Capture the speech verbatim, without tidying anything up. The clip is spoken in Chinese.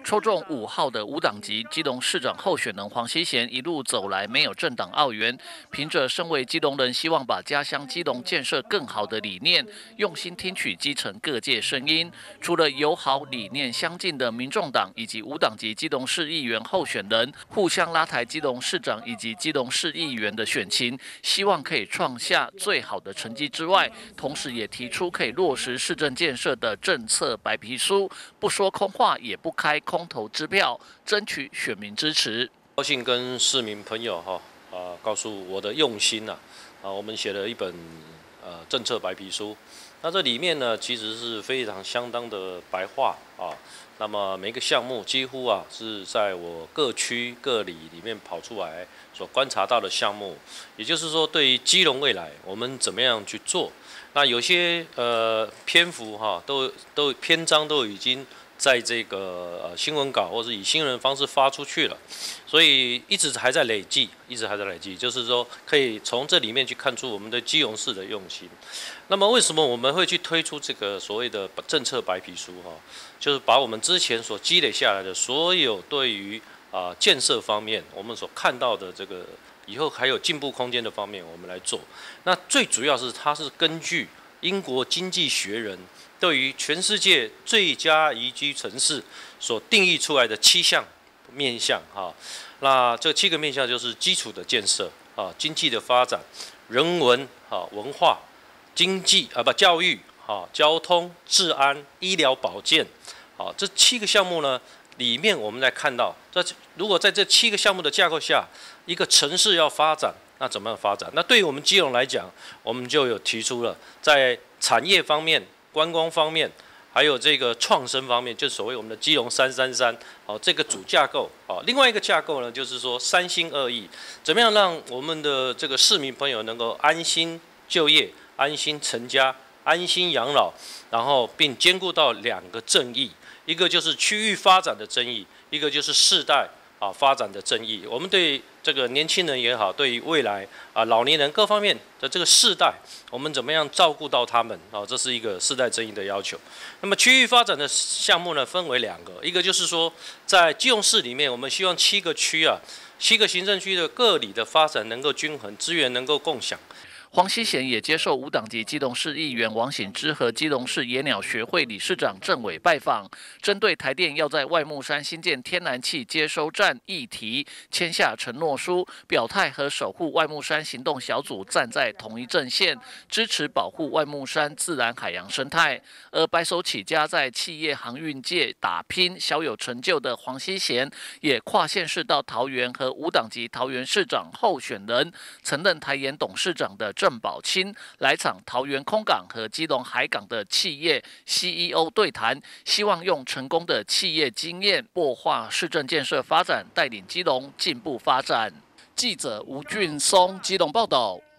抽中五号的无党籍基隆市长候选人黄熙贤一路走来没有政党澳元，凭着身为基隆人希望把家乡基隆建设更好的理念，用心听取基层各界声音。除了友好理念相近的民众党以及无党籍基隆市议员候选人互相拉抬基隆市长以及基隆市议员的选情，希望可以创下最好的成绩之外，同时也提出可以落实市政建设的政策白皮书，不说空话，也不开空头支票，争取选民支持。 高兴跟市民朋友哈啊告诉我的用心呐啊，我们写了一本呃政策白皮书。那这里面呢，其实是非常相当的白话啊。那么每个项目几乎啊是在我各区各里里面跑出来所观察到的项目，也就是说，对于基隆未来我们怎么样去做？那有些呃篇幅哈、啊、都都篇章都已经在这个呃新闻稿或是以新闻方式发出去了，所以一直还在累计，一直还在累计，就是说可以从这里面去看出我们对基隆市的用心。那么为什么我们会去推出这个所谓的政策白皮书哈？就是把我们之前所积累下来的所有对于啊、呃、建设方面我们所看到的这个以后还有进步空间的方面，我们来做。那最主要是它是根据英国经济学人对于全世界最佳宜居城市所定义出来的七项面向哈。那这七个面向就是基础的建设啊、经济的发展、人文啊、文化、经济啊不教育啊、交通、治安、医疗保健，啊这七个项目呢，里面我们来看到，这如果在这七个项目的架构下，一个城市要发展，那怎么样发展？那对于我们基隆来讲，我们就有提出了在产业方面、观光方面，还有这个创生方面，就所谓我们的基隆三三三，好，这个主架构，好，另外一个架构呢，就是说三心二意，怎么样让我们的这个市民朋友能够安心就业、安心成家、安心养老，然后并兼顾到两个正义，一个就是区域发展的正义，一个就是世代啊发展的正义。我们对这个年轻人也好，对于未来啊老年人各方面的这个世代，我们怎么样照顾到他们啊？这是一个世代正义的要求。那么区域发展的项目呢，分为两个，一个就是说，在基隆市里面，我们希望七个区啊，七个行政区的各里的发展能够均衡，资源能够共享。 黄熙贤也接受无党籍基隆市议员王醒之和基隆市野鸟学会理事长郑伟拜访，针对台电要在外木山新建天然气接收站议题签下承诺书，表态和守护外木山行动小组站在同一阵线，支持保护外木山自然海洋生态。而白手起家在企业航运界打拼、小有成就的黄熙贤，也跨县市到桃园和无党籍桃园市长候选人、曾任台盐董事长的郑宝清来场桃园空港和基隆海港的企业 C E O 对谈，希望用成功的企业经验擘画市政建设发展，带领基隆进步发展。记者吴俊松基隆报道。